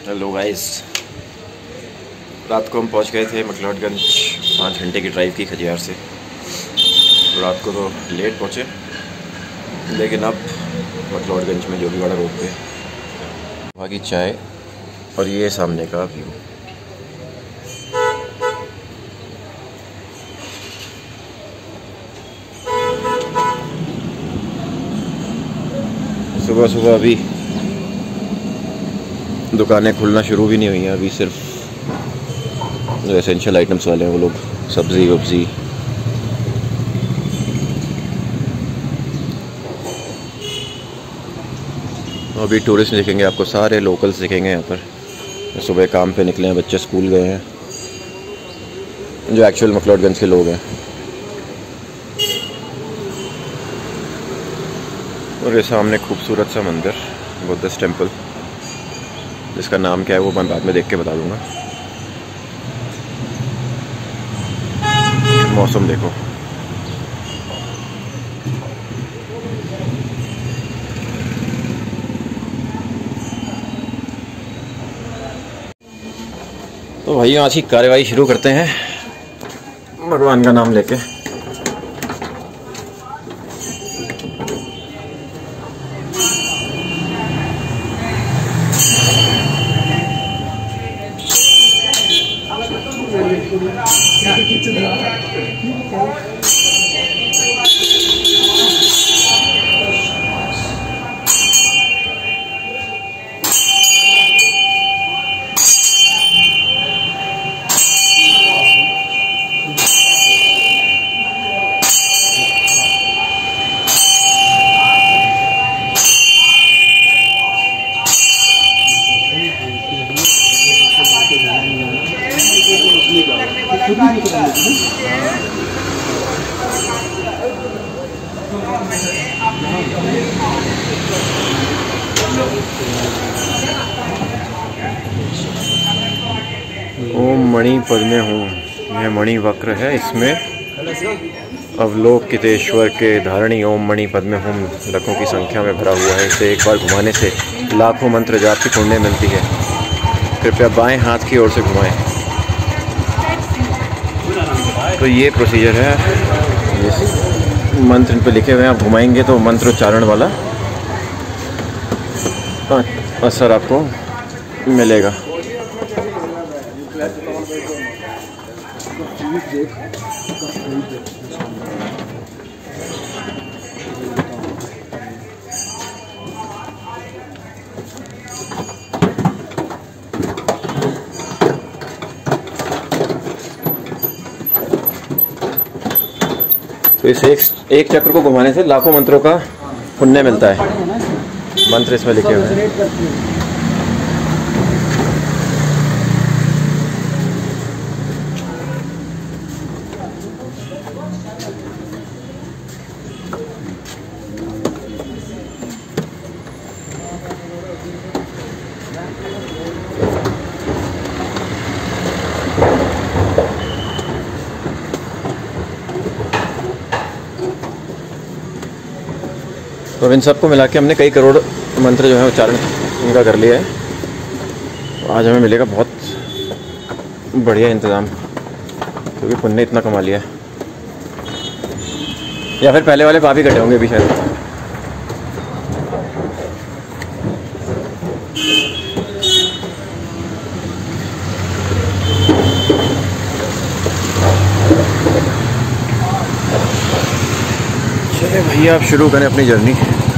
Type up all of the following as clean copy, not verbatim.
Hello guys, रात को हम पहुंच गए थे मकलोडगंज 5 घंटे की ड्राइव की खजियार से। रात को तो लेट पहुंचे, लेकिन अब मकलोडगंज में जो भी बड़ा रोड पे वहाँ की चाय और ये सामने का व्यू। सुबह सुबह अभी दुकानें खुलना शुरू भी नहीं हुई हैं। अभी सिर्फ जो एसेंशियल आइटम्स वाले हैं वो लोग, सब्ज़ी वब्ज़ी। अभी टूरिस्ट दिखेंगे आपको, सारे लोकल्स दिखेंगे यहाँ पर। सुबह काम पे निकले हैं, बच्चे स्कूल गए हैं, जो एक्चुअल मकलोडगंज के लोग हैं। और ये सामने खूबसूरत सा मंदिर, बुद्धिस्ट टेम्पल, जिसका नाम क्या है वो मैं बाद में देख के बता दूंगा। मौसम देखो, तो भाई आज की कार्रवाई शुरू करते हैं भगवान का नाम लेके। ओम मणि पद्मे हूँ, यह मणि वक्र है, इसमें अवलोकितेश्वर के धारणी ओम मणि पद्मे हूँ लखों की संख्या में भरा हुआ है। इसे एक बार घुमाने से लाखों मंत्र जाप की पुण्य मिलती है। कृपया बाएं हाथ की ओर से घुमाएं। तो ये प्रोसीजर है, ये मंत्र इन पे लिखे हुए हैं। आप घुमाएंगे तो मंत्रोच्चारण वाला असर आपको मिलेगा। तो इस एक चक्र को घुमाने से लाखों मंत्रों का पुण्य मिलता है। मंत्र इसमें लिखे हुए हैं। तो इन सबको मिला के हमने कई करोड़ मंत्र जो है उच्चारण इनका कर लिया है। आज हमें मिलेगा बहुत बढ़िया इंतज़ाम, क्योंकि पुण्य इतना कमा लिया है। या फिर पहले वाले पाप ही कटे होंगे अभी शायद। चलिए भैया, आप शुरू करें अपनी जर्नी।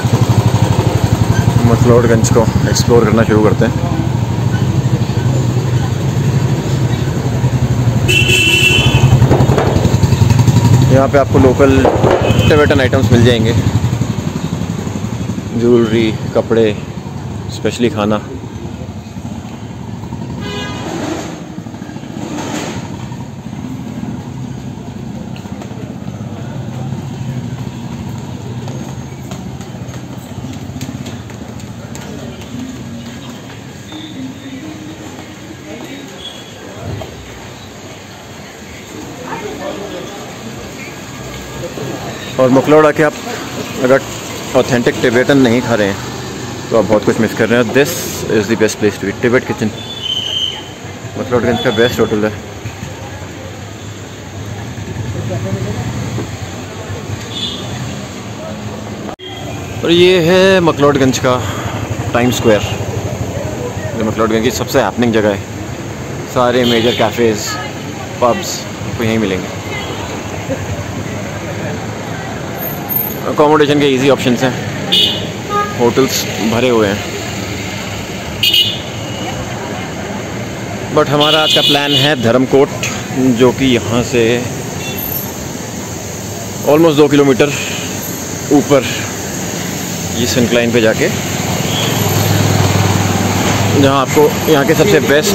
मकलोडगंज को एक्सप्लोर करना शुरू करते हैं। यहाँ पे आपको लोकल टिबेटन आइटम्स मिल जाएंगे, ज्वेलरी, कपड़े, स्पेशली खाना। और मकलोड आके आप अगर ऑथेंटिक टिबेटन नहीं खा रहे हैं तो आप बहुत कुछ मिस कर रहे हैं। This is the best place to eat. Tibet kitchen McLeodganj का बेस्ट होटल है। और ये है मकलोडगंज का टाइम स्क्वायर, जो मकलोडगंज की सबसे हैपनिंग जगह है। सारे मेजर कैफ़ेज़ पब्स आपको यहीं मिलेंगे। अकोमोडेशन के इजी ऑप्शंस हैं, होटल्स भरे हुए हैं। बट हमारा आज का प्लान है धर्मकोट, जो कि यहाँ से ऑलमोस्ट 2 किलोमीटर ऊपर इस इंक्लाइन पे जाके, जहाँ आपको यहाँ के सबसे बेस्ट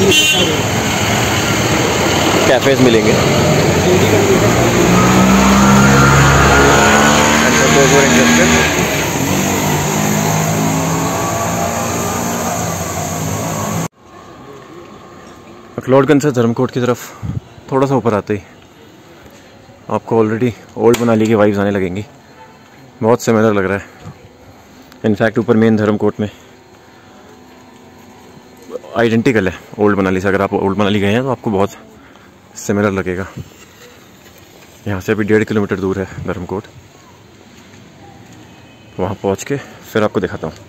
कैफ़ेज़ मिलेंगे। मकलोडगंज से धर्मकोट की तरफ थोड़ा सा ऊपर आते ही आपको ऑलरेडी ओल्ड मनाली की वाइब्स आने लगेंगी। बहुत सिमिलर लग रहा है। इनफैक्ट ऊपर मेन धर्मकोट में आइडेंटिकल है ओल्ड मनाली से। अगर आप ओल्ड मनाली गए हैं तो आपको बहुत सिमिलर लगेगा। यहाँ से अभी 1.5 किलोमीटर दूर है धर्मकोट। वहाँ पहुँच के फिर आपको दिखाता हूँ।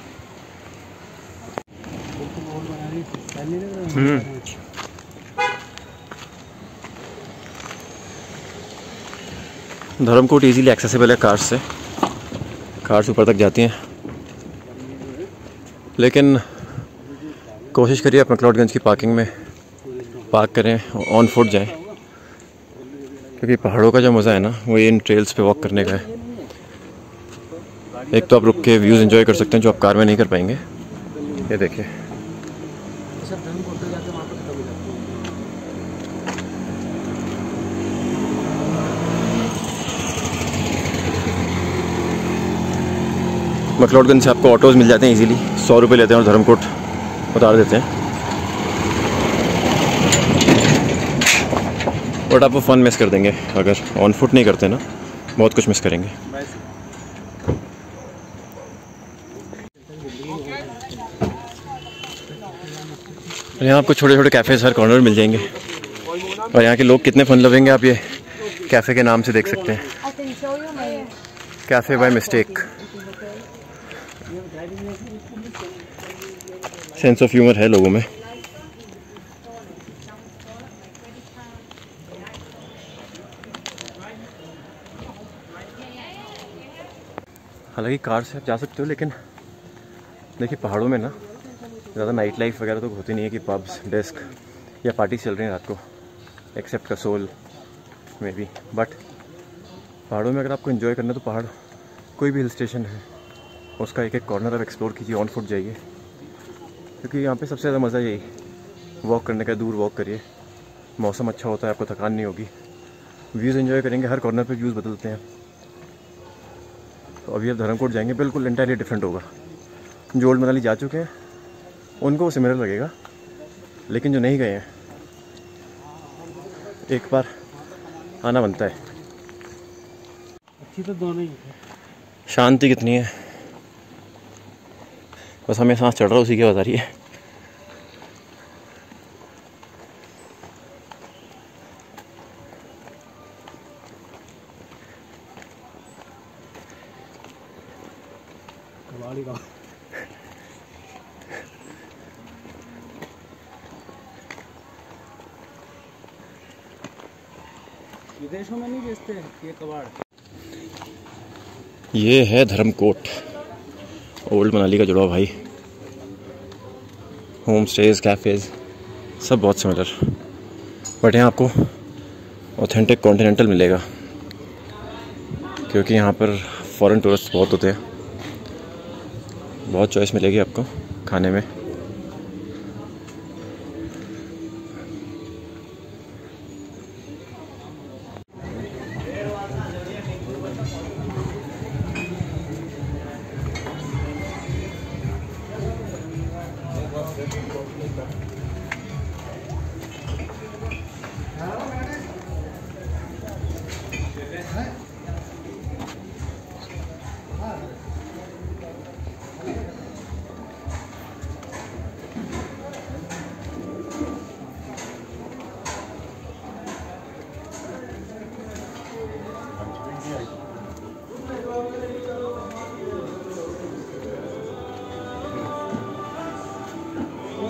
धर्मकोट इजीली एक्सेसिबल है कार्स से। कार्स ऊपर तक जाती हैं, लेकिन कोशिश करिए आप मकलोडगंज की पार्किंग में पार्क करें, ऑन फुट जाएं, क्योंकि पहाड़ों का जो मज़ा है ना वो इन ट्रेल्स पे वॉक करने का है। एक तो आप रुक के व्यूज़ एंजॉय कर सकते हैं जो आप कार में नहीं कर पाएंगे। ये देखिए, मकलोडगंज से आपको ऑटोज़ मिल जाते हैं इजीली। 100 रुपये लेते हैं और धर्मकोट उतार देते हैं। बट आप वो फ़न मिस कर देंगे अगर ऑन फुट नहीं करते ना, बहुत कुछ मिस करेंगे। यहाँ आपको छोटे छोटे कैफ़ेज़ हर कॉर्नर मिल जाएंगे। और यहाँ के लोग कितने फन लवेंगे आप ये कैफ़े के नाम से देख सकते हैं। Cafe by mistake. Sense of humour है लोगों में। हालांकि कार से आप जा सकते हो, लेकिन देखिए पहाड़ों में ना ज़्यादा नाइट लाइफ वगैरह तो होती नहीं है कि पब्स, डिस्क या पार्टी चल रही हैं रात को, एक्सेप्ट कसोल में भी। बट पहाड़ों में अगर आपको एंजॉय करना है तो पहाड़ कोई भी हिल स्टेशन है उसका एक एक कॉर्नर आप एक्सप्लोर कीजिए, ऑन फुट जाइए, क्योंकि यहाँ पे सबसे ज़्यादा मज़ा यही वॉक करने का। दूर वॉक करिए, मौसम अच्छा होता है, आपको थकान नहीं होगी, व्यूज़ एंजॉय करेंगे। हर कॉर्नर पे व्यूज़ बदलते हैं। तो अभी आप धर्मकोट जाएंगे बिल्कुल इंटायरली डिफरेंट होगा। जो ओल्ड मनाली जा चुके हैं उनको वो सिमिलर लगेगा, लेकिन जो नहीं गए हैं एक बार आना बनता है। अच्छी तो दोनों ही है। शांति कितनी है, बस हमें सांस चढ़ रहा है उसी की बता रही है। विदेशों में नहीं बेचते ये कबाड़। ये है धर्मकोट, ओल्ड मनाली का जुड़ाव भाई। होम स्टेज, कैफ़ेज़ सब बहुत सिमिलर, बट यहाँ आपको ऑथेंटिक कॉन्टिनेंटल मिलेगा, क्योंकि यहाँ पर फॉरेन टूरिस्ट बहुत होते हैं। बहुत चॉइस मिलेगी आपको खाने में।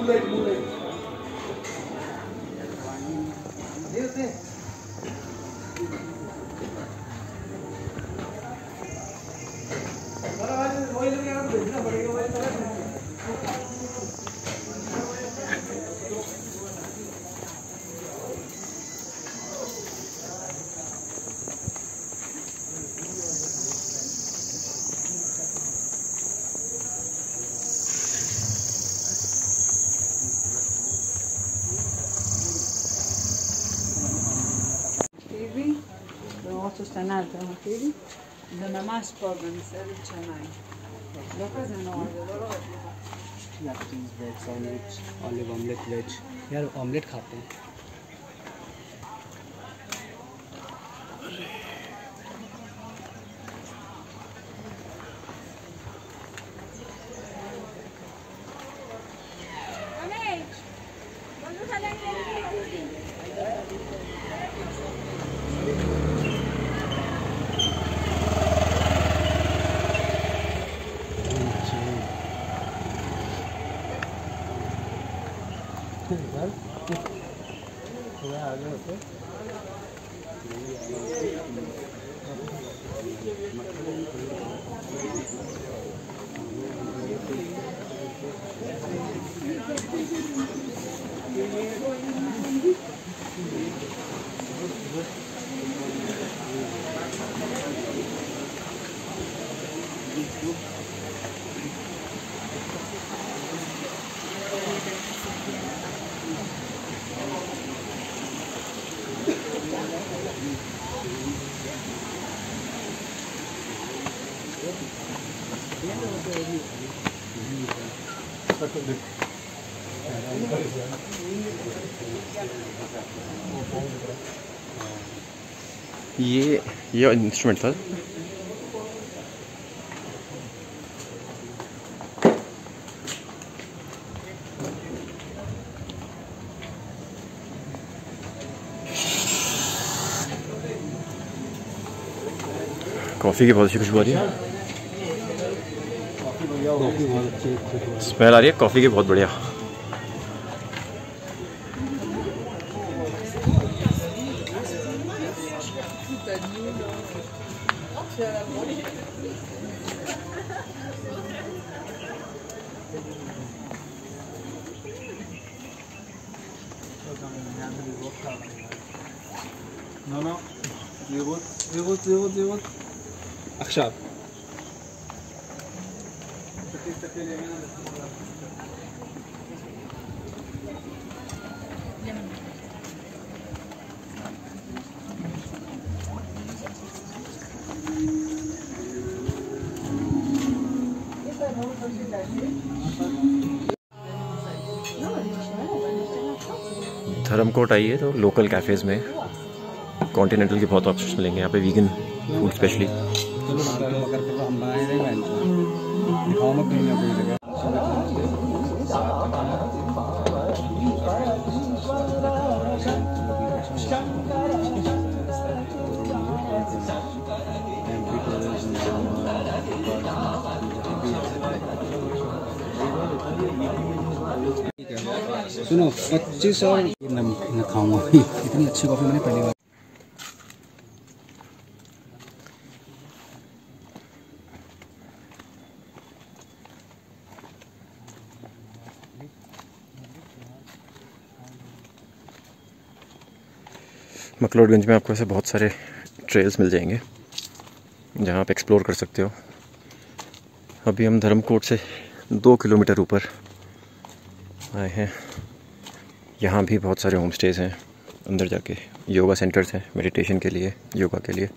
Also stanno alternativi da mass problem servizionali. Dopo sono loro या cheese veg sandwich olive omelette veg यार ऑमलेट खाते हैं आगे होते ये इंस्ट्रूमेंट था। कॉफ़ी की बहुत अच्छी खुशबू आ रही है, स्मेल आ रही है कॉफ़ी की बहुत बढ़िया। No, ये अक्षर धर्मकोट आइए तो लोकल कैफ़ेज़ में कॉन्टिनेंटल के बहुत ऑप्शंस मिलेंगे यहाँ पे, वीगन फूड स्पेशली। सुनो 25 और न खाऊंगा इतनी अच्छी कॉफ़ी मैंने पहली बार। मकलोडगंज में आपको ऐसे बहुत सारे ट्रेल्स मिल जाएंगे जहाँ आप एक्सप्लोर कर सकते हो। अभी हम धर्मकोट से 2 किलोमीटर ऊपर आए हैं। यहाँ भी बहुत सारे होम स्टेज़ हैं, अंदर जाके योगा सेंटर्स हैं मेडिटेशन के लिए, योगा के लिए।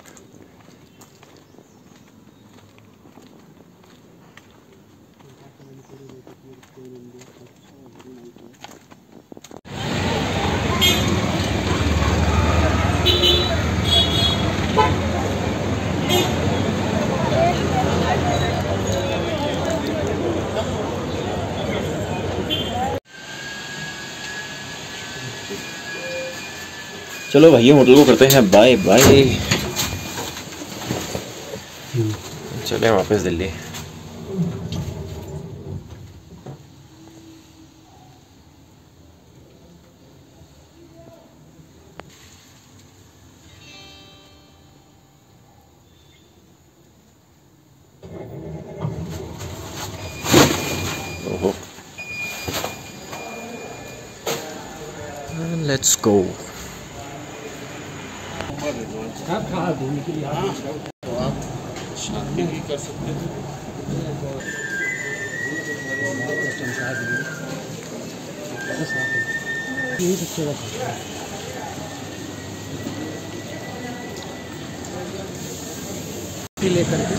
चलो भाई होटल को करते हैं बाय बाय, चलें वापस दिल्ली। Let's go. कर सकते हैं। लेकर के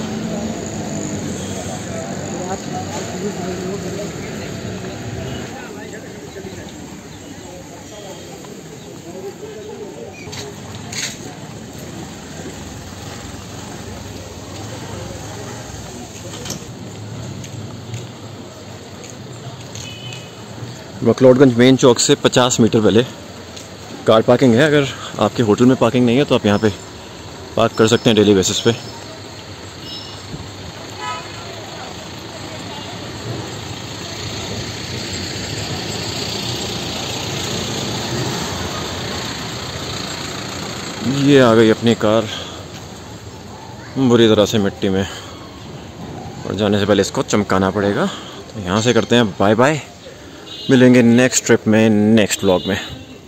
मकलोडगंज मेन चौक से 50 मीटर पहले कार पार्किंग है। अगर आपके होटल में पार्किंग नहीं है तो आप यहाँ पे पार्क कर सकते हैं डेली बेसिस पे। ये आ गई अपनी कार बुरी तरह से मिट्टी में, और जाने से पहले इसको चमकाना पड़ेगा। तो यहाँ से करते हैं बाय बाय, मिलेंगे नेक्स्ट ट्रिप में, नेक्स्ट व्लॉग में।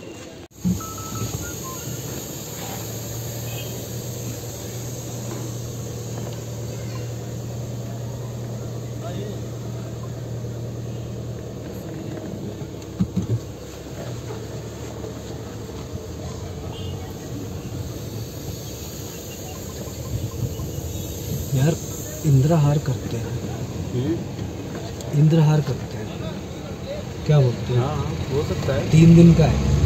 यार इंद्रहार करते हैं, इंद्रहार करते हैं, क्या बोलते हैं? हाँ हो सकता है, 3 दिन का है।